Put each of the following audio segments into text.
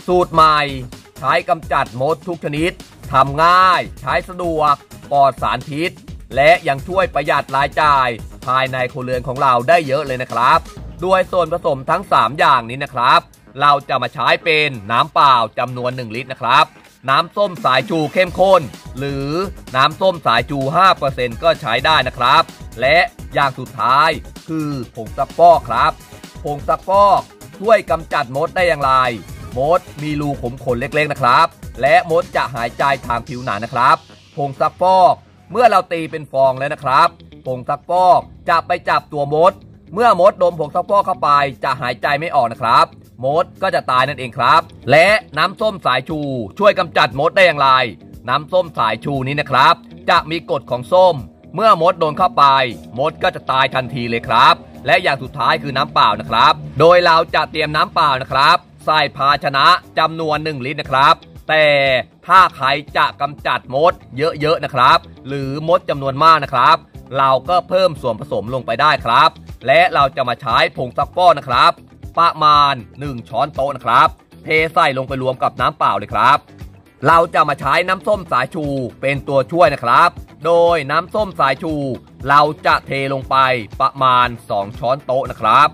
สูตรใหม่ใช้กำจัดมดทุกชนิดทำง่ายใช้สะดวกปลอดสารพิษและยังช่วยประหยัดรายจ่ายภายในครัวเรือนของเราได้เยอะเลยนะครับด้วยส่วนผสมทั้ง3อย่างนี้นะครับเราจะมาใช้เป็นน้ำเปล่าจำนวน1 ลิตรนะครับน้ำส้มสายชูเข้มข้นหรือน้ำส้มสายชู 5% ก็ใช้ได้นะครับและอย่างสุดท้ายคือผงซักฟอกครับผงซักฟอกช่วยกำจัดมดได้อย่างไรมดมีรูขุมขนเล็กๆนะครับและมดจะหายใจทางผิวหนังนะครับผงซักฟอกเมื่อเราตีเป็นฟองแล้วนะครับผงซักฟอกจะไปจับตัวมดเมื่อมดดมผงซักฟอกเข้าไปจะหายใจไม่ออกนะครับมดก็จะตายนั่นเองครับและน้ำส้มสายชูช่วยกำจัดมดได้อย่างไรน้ำส้มสายชูนี้นะครับจะมีกรดของส้มเมื่อมดโดนเข้าไปมดก็จะตายทันทีเลยครับและอย่างสุดท้ายคือน้ำเปล่านะครับโดยเราจะเตรียมน้ำเปล่านะครับใส่ภาชนะจำนวน1 ลิตรนะครับแต่ถ้าใครจะกำจัดมดเยอะๆนะครับหรือมดจำนวนมากนะครับเราก็เพิ่มส่วนผสมลงไปได้ครับและเราจะมาใช้ผงซักฟอกนะครับประมาณ1 ช้อนโต๊ะนะครับเทใส่ลงไปรวมกับน้ำเปล่าเลยครับเราจะมาใช้น้ำส้มสายชูเป็นตัวช่วยนะครับโดยน้ำส้มสายชูเราจะเทลงไปประมาณ2 ช้อนโต๊ะนะครับ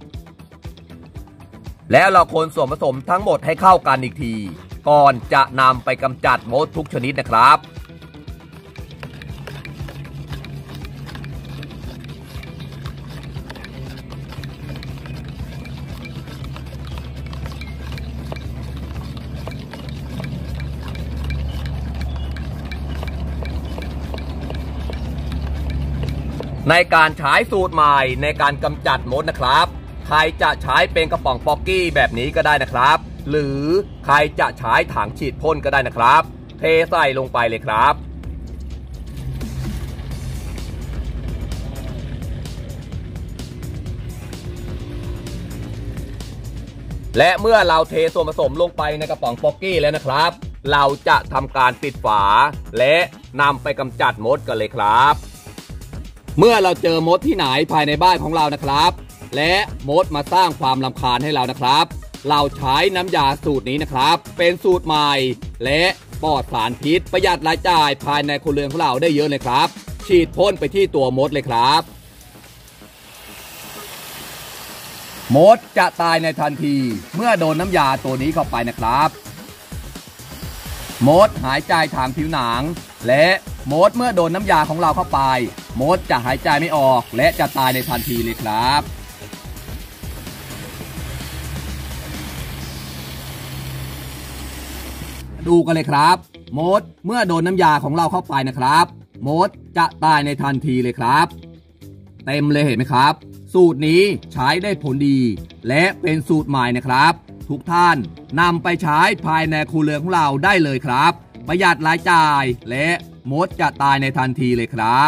แล้วเราคนส่วนผสมทั้งหมดให้เข้ากันอีกทีก่อนจะนำไปกำจัดมดทุกชนิดนะครับในการใช้สูตรใหม่ในการกำจัดมดนะครับใครจะใช้เป็นกระป๋องป๊อกกี้แบบนี้ก็ได้นะครับหรือใครจะใช้ถังฉีดพ่นก็ได้นะครับเทใส่ลงไปเลยครับและเมื่อเราเทส่วนผสมลงไปในกระป๋องป๊อกกี้แล้วนะครับเราจะทำการปิดฝาและนำไปกำจัดมดกันเลยครับเมื่อเราเจอมดที่ไหนภายในบ้านของเรานะครับและมดมาสร้างความรำคาญให้เรานะครับเราใช้น้ำยาสูตรนี้นะครับเป็นสูตรใหม่และปลอดสารพิษประหยัดรายจ่ายภายในครัวเรือนของเราได้เยอะเลยครับฉีดพ่นไปที่ตัวมดเลยครับมดจะตายในทันทีเมื่อโดนน้ำยาตัวนี้เข้าไปนะครับมดหายใจทางผิวหนังและมดเมื่อโดนน้ำยาของเราเข้าไปมดจะหายใจไม่ออกและจะตายในทันทีเลยครับดูกันเลยครับมดเมื่อโดนน้ำยาของเราเข้าไปนะครับมดจะตายในทันทีเลยครับเต็มเลยเห็นไหมครับสูตรนี้ใช้ได้ผลดีและเป็นสูตรใหม่นะครับทุกท่านนำไปใช้ภายในครัวเรือนของเราได้เลยครับประหยัดรายจ่ายและมดจะตายในทันทีเลยครับ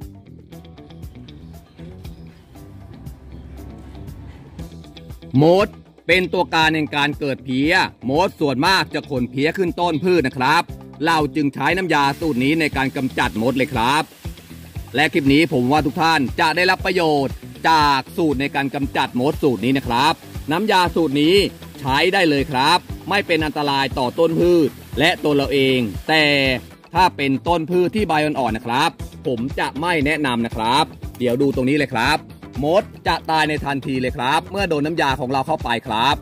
มดเป็นตัวการในการเกิดเพี้ยมดส่วนมากจะขนเพี้ยขึ้นต้นพืชนะครับเราจึงใช้น้ำยาสูตรนี้ในการกำจัดมดเลยครับและคลิปนี้ผมว่าทุกท่านจะได้รับประโยชน์จากสูตรในการกำจัดมดสูตรนี้นะครับน้ำยาสูตรนี้ใช้ได้เลยครับไม่เป็นอันตรายต่อต้นพืชและตัวเราเองแต่ถ้าเป็นต้นพืชที่ใบอ่อนๆนะครับผมจะไม่แนะนำนะครับเดี๋ยวดูตรงนี้เลยครับมดจะตายในทันทีเลยครับเมื่อโดนน้ำยาของเราเข้าไปครับ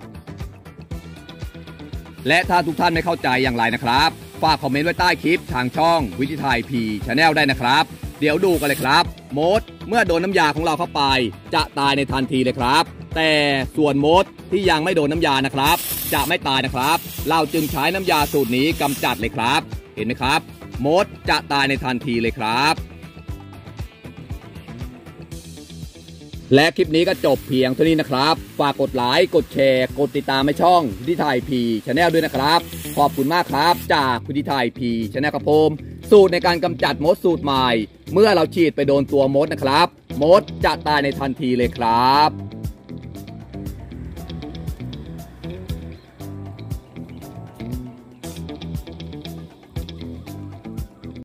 และถ้าทุกท่านไม่เข้าใจอย่างไรนะครับฝากคอมเมนต์ไว้ใต้คลิปทางช่องวิทยไทยพีชาแนลได้นะครับเดี๋ยวดูกันเลยครับมดเมื่อโดนน้ำยาของเราเข้าไปจะตายในทันทีเลยครับแต่ส่วนมดที่ยังไม่โดนน้ำยานะครับจะไม่ตายนะครับเราจึงใช้น้ำยาสูตรนี้กำจัดเลยครับเห็นไหมครับมดจะตายในทันทีเลยครับและคลิปนี้ก็จบเพียงเท่านี้นะครับฝากกดไลค์กดแชร์กดติดตามให้ช่องวิทยไทยพีชาแนลด้วยนะครับขอบคุณมากครับจากวิทยไทยพีชาแนลครับผมสูตรในการกำจัดมดสูตรใหม่เมื่อเราฉีดไปโดนตัวมดนะครับมดจะตายในทันทีเลยครับ